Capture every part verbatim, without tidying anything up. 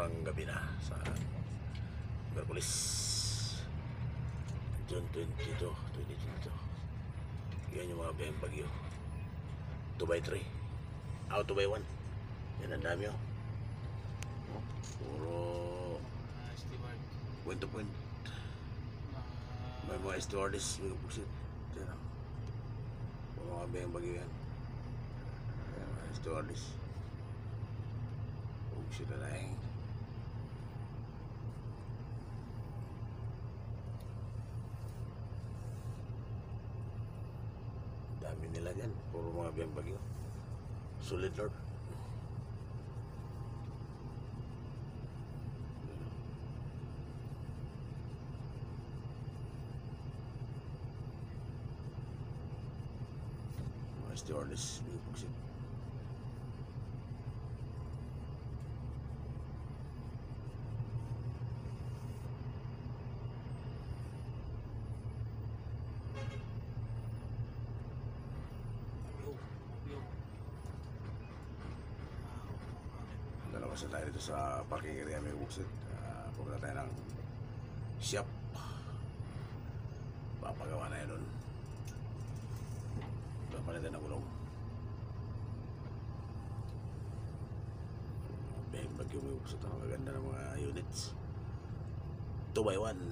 murang gabi na sa Merkulis June twenty-two, twenty twenty-two. Yan yung mga biyang bagyo. two by three. Ah, two by one. Yan ang dami oh. Puro point to point. May mga stewardess, may kapuksit. Yan oh. Puro mga biyang bagyo yan. Yan mga stewardess. Kapuksit na lang. Dami nila dyan, puro mga biyang bagyo. Sulit Lord. Mga stewardess, may pagsit. Dalawas na tayo dito sa parking area may buksit. Uh, pumunta tayo ng shop. Papagawa na yun doon. Papalitan ng gulong. Bang bagyo may buksit. Ang maganda ng mga units. two by one.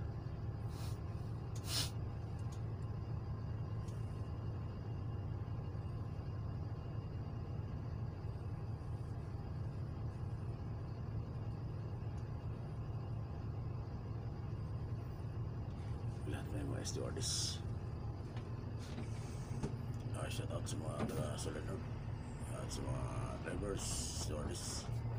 Lahat may mga stewardess. Uh, shout out sa mga taga Solid Road at sa mga drivers, stewardess.